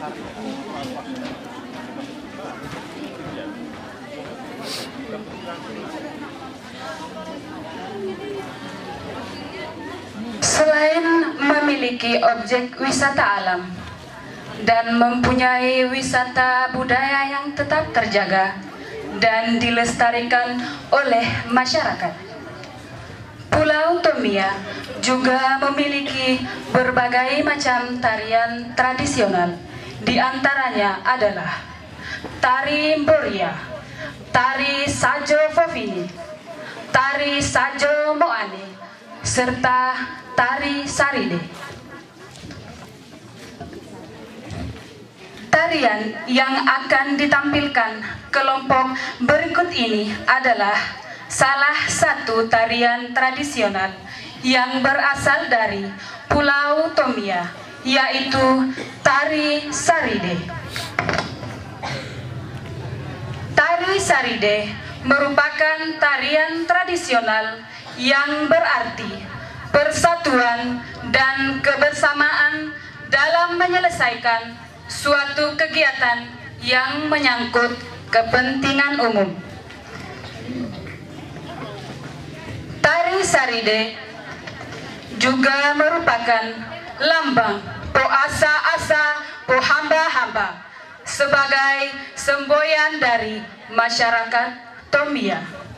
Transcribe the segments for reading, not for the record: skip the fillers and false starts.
Selain memiliki objek wisata alam dan mempunyai wisata budaya yang tetap terjaga dan dilestarikan oleh masyarakat, Pulau Tomia juga memiliki berbagai macam tarian tradisional. Di antaranya adalah tari Mboria, tari Sajo Fofini, tari Sajo Moane, serta tari Saride. Tarian yang akan ditampilkan kelompok berikut ini adalah salah satu tarian tradisional yang berasal dari Pulau Tomia, yaitu tari Saride. Tari Saride merupakan tarian tradisional yang berarti persatuan dan kebersamaan dalam menyelesaikan suatu kegiatan yang menyangkut kepentingan umum. Tari Saride juga merupakan lambang po asa-asa po hamba-hamba sebagai semboyan dari masyarakat Tomia.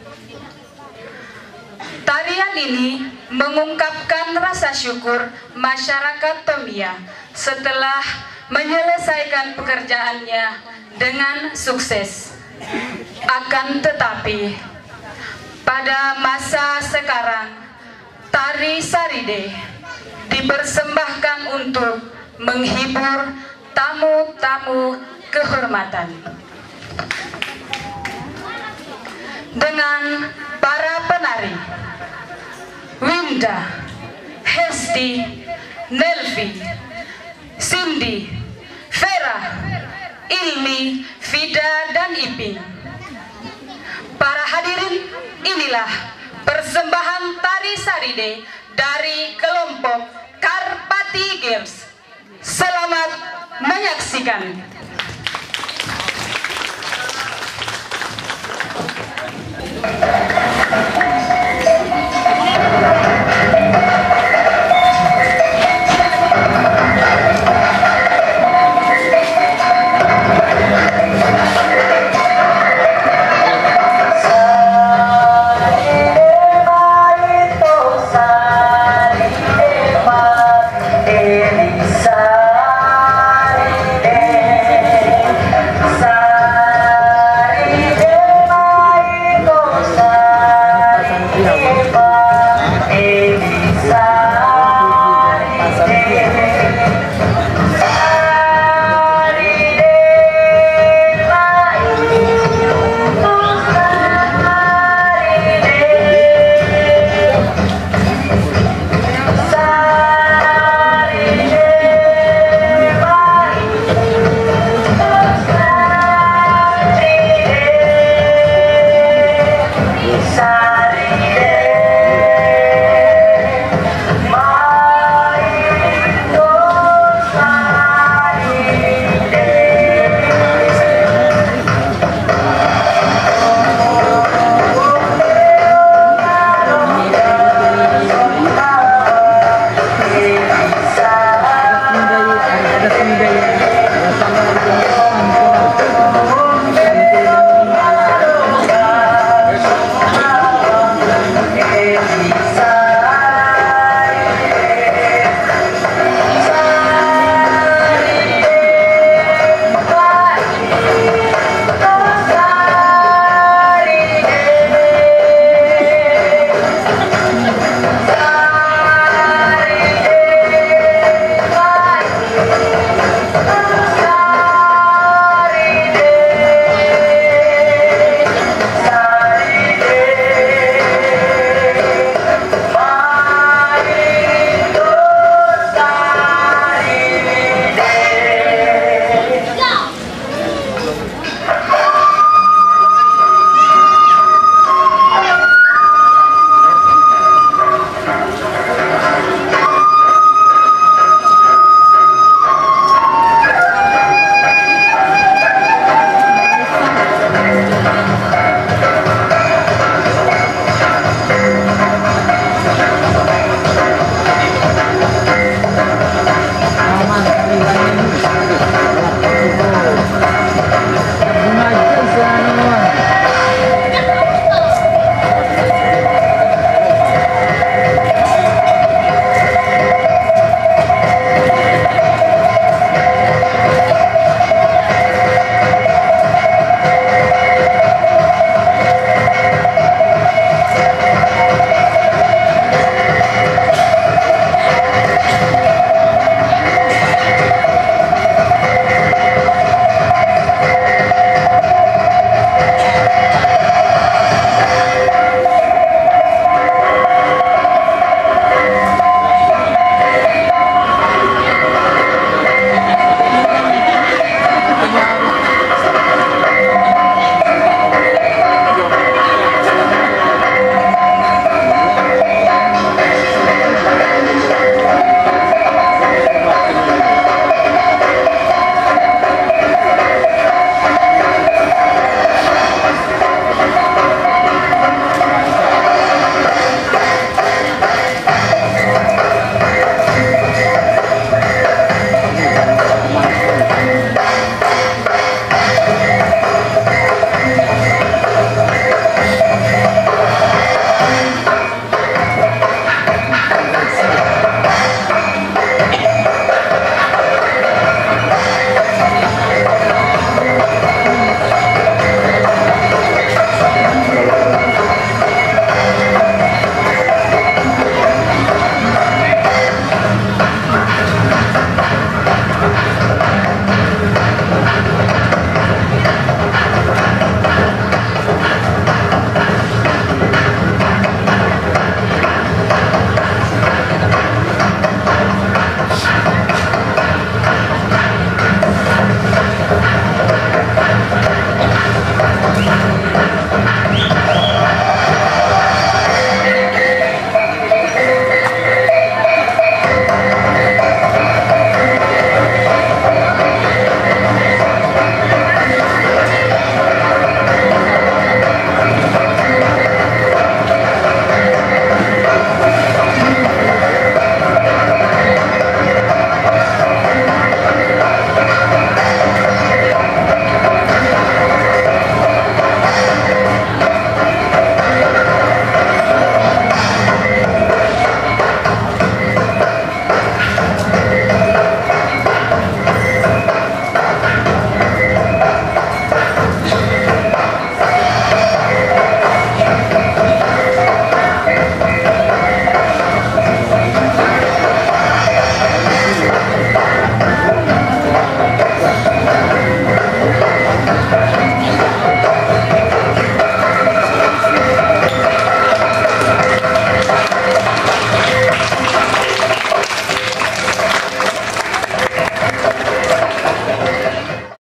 Tarian ini mengungkapkan rasa syukur masyarakat Tomia setelah menyelesaikan pekerjaannya dengan sukses. Akan tetapi, pada masa sekarang, tari Saride dipersembahkan untuk menghibur tamu-tamu kehormatan dengan para penari Winda, Hesti, Nelvi, Cindy, Vera, Ilmi, Vida, dan Ipin. Para hadirin, inilah persembahan tari Saride dari kelompok Karpati Girls. Selamat menyaksikan.